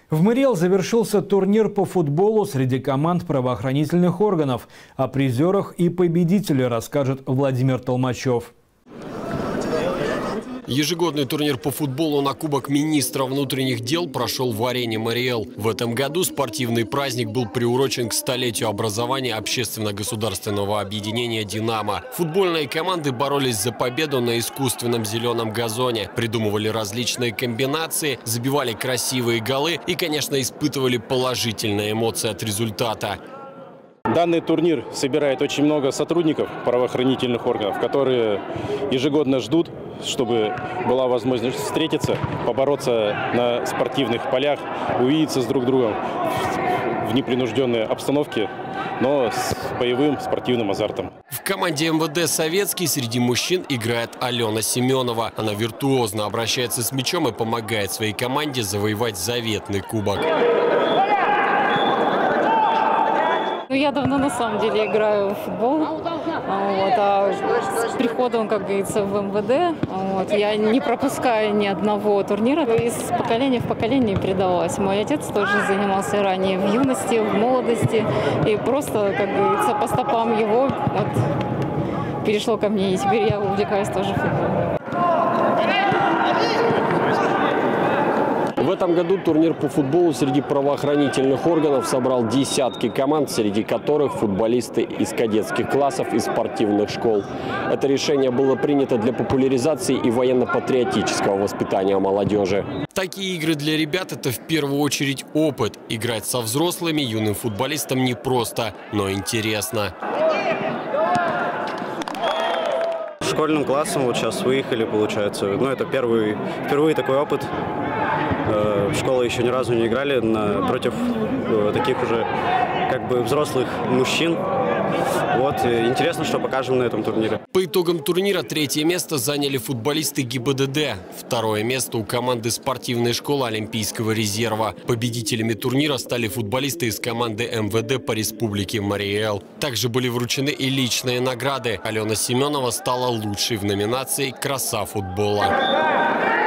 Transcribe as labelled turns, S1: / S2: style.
S1: В Мариэл завершился турнир по футболу среди команд правоохранительных органов. О призерах и победителе расскажет Владимир Толмачев.
S2: Ежегодный турнир по футболу на Кубок министра внутренних дел прошел в арене Мариэл. В этом году спортивный праздник был приурочен к столетию образования общественно-государственного объединения «Динамо». Футбольные команды боролись за победу на искусственном зеленом газоне, придумывали различные комбинации, забивали красивые голы и, конечно, испытывали положительные эмоции от результата.
S3: Данный турнир собирает очень много сотрудников правоохранительных органов, которые ежегодно ждут, чтобы была возможность встретиться, побороться на спортивных полях, увидеться с друг другом в непринужденной обстановке, но с боевым спортивным азартом.
S2: В команде МВД «Советский» среди мужчин играет Алена Семенова. Она виртуозно обращается с мячом и помогает своей команде завоевать заветный кубок.
S4: Я давно на самом деле играю в футбол, а с приходом, как говорится, в МВД я не пропускаю ни одного турнира. Из поколения в поколение передавалось. Мой отец тоже занимался ранее в юности, в молодости, и просто, как говорится, по стопам его перешло ко мне, и теперь я увлекаюсь тоже футболом.
S2: В этом году турнир по футболу среди правоохранительных органов собрал десятки команд, среди которых футболисты из кадетских классов и спортивных школ. Это решение было принято для популяризации и военно-патриотического воспитания молодежи. Такие игры для ребят – это в первую очередь опыт. Играть со взрослыми юным футболистам непросто, но интересно.
S5: Школьным классом вот сейчас выехали, получается. Это впервые такой опыт. В школе еще ни разу не играли против таких уже как бы взрослых мужчин. Интересно, что покажем на этом турнире.
S2: По итогам турнира третье место заняли футболисты ГИБДД. Второе место у команды спортивной школы Олимпийского резерва. Победителями турнира стали футболисты из команды МВД по республике Мариэл. Также были вручены и личные награды. Алена Семенова стала лучшей в номинации «Краса футбола».